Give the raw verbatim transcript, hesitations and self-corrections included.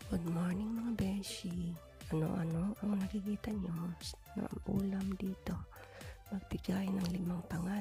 Good morning mga beshi. Ano-ano ang nakikita nyo na ulam dito? Magbigay ng limang pangalan